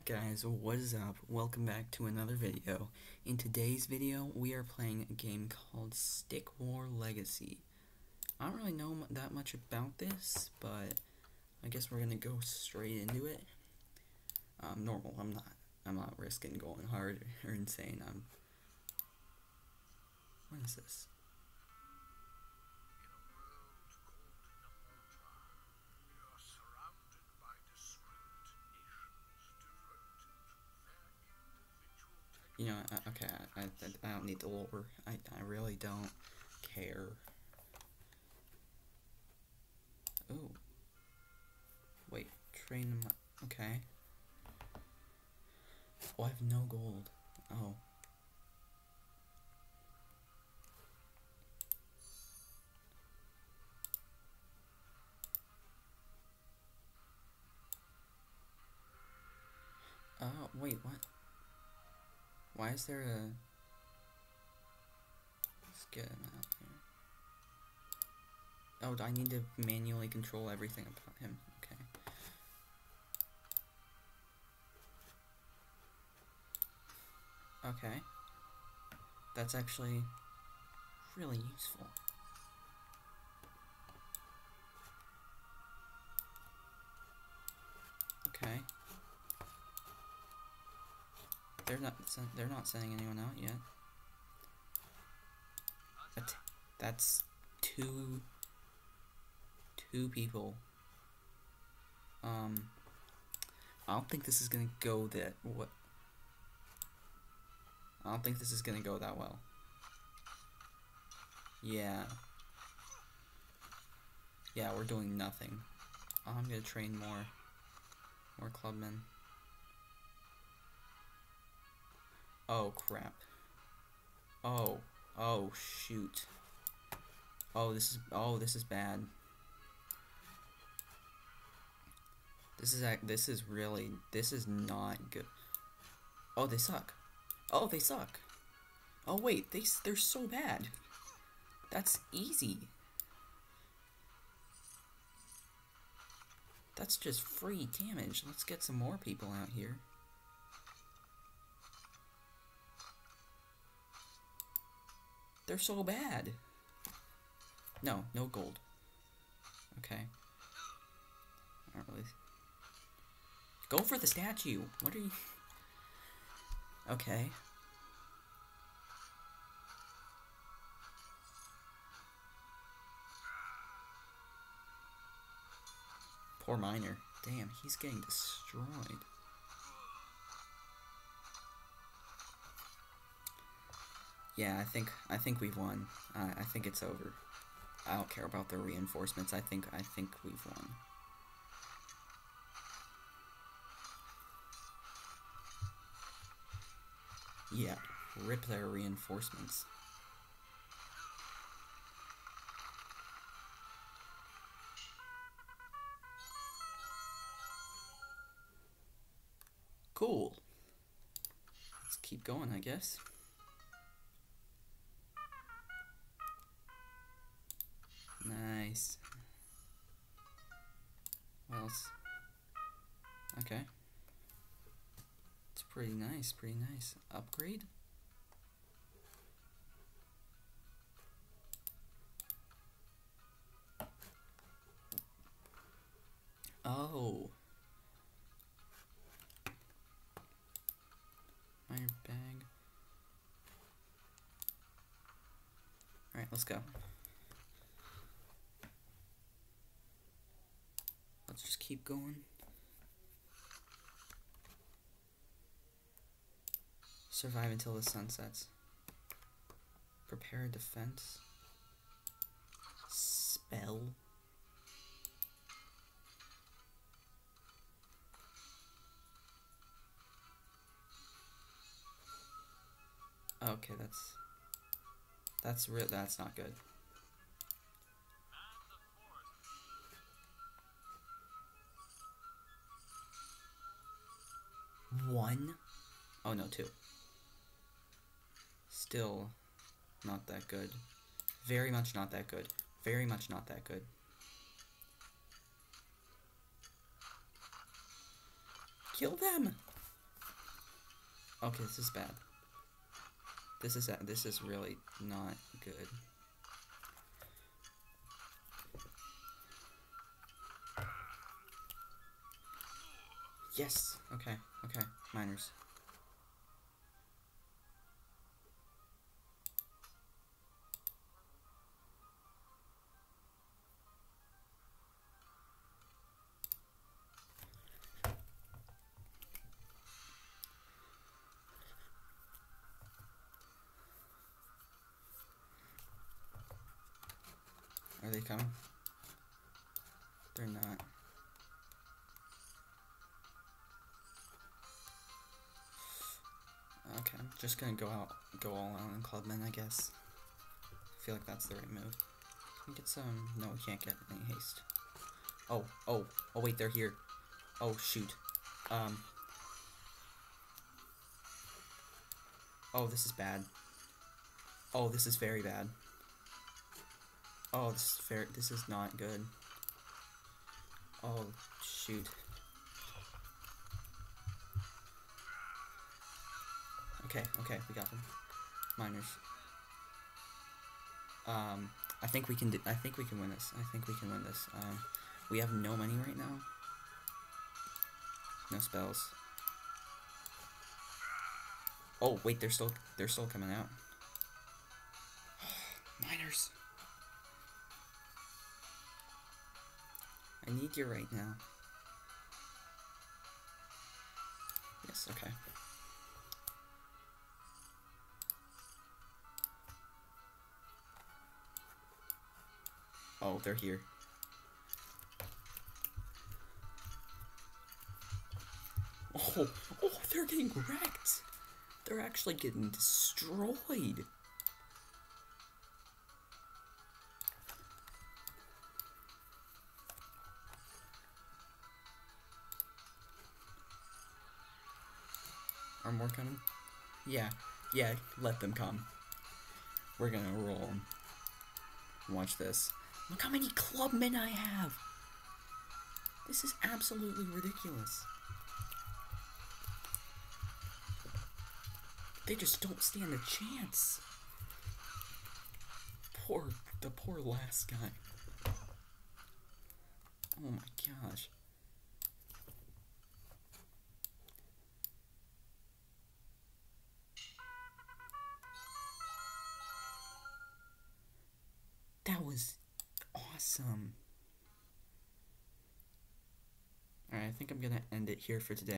Guys, what is up? Welcome back to another video. In today's video, we are playing a game called Stick War Legacy. I don't really know that much about this, but I guess we're gonna go straight into it. Normal, I'm not risking going hard or insane. What is this? You know, okay, I don't need the lore. I really don't care. Oh. Wait, train them. Okay. Oh, I have no gold. Oh. Oh, wait, what? Why is there a... Let's get him out here. Oh, I need to manually control everything about him. Okay. Okay. That's actually really useful. Okay. They're not sending anyone out yet. That's two people. I don't think this is gonna go that what. I don't think this is gonna go that well. Yeah. Yeah, we're doing nothing. I'm gonna train more clubmen. Oh crap. Oh shoot. Oh this is bad. This is not good. Oh, they suck. Oh, they suck. Oh wait, they're so bad. That's easy. That's just free damage. Let's get some more people out here. They're so bad. No gold. Okay. I don't really... Go for the statue. What are you... Okay. Poor miner. Damn, he's getting destroyed. Yeah, I think we've won. I think it's over. I don't care about the reinforcements. I think we've won. Yeah, rip their reinforcements. Cool. Let's keep going, I guess. Nice. What else? Okay. It's pretty nice, pretty nice. Upgrade? Oh. Iron bag. Alright, let's go. Let's just keep going. Survive until the sun sets. Prepare a defense. Spell. Okay, that's not good. One? Oh no, two. Still not that good. Very much not that good. Very much not that good. Kill them! Okay, this is bad. This is really not good. Yes. Okay. Okay. Miners. Are they coming? They're not. Okay, I'm just gonna go all out on Clubman, I guess. I feel like that's the right move. Can we get some? No, we can't get any haste. Oh, wait, they're here. Oh, shoot. Oh, this is bad. Oh, this is very bad. Oh, this is not good. Oh, shoot. Okay, we got them. Miners. I think we can win this. I think we can win this. We have no money right now. No spells. Oh, wait, they're still coming out. Miners. I need you right now. Yes, okay. Oh, they're here. Oh, they're getting wrecked. They're actually getting destroyed. Are more coming? Yeah, let them come. We're gonna roll them. Watch this. Look how many clubmen I have! This is absolutely ridiculous. They just don't stand a chance. The poor last guy. Oh my gosh. That was awesome. Alright, I think I'm gonna end it here for today.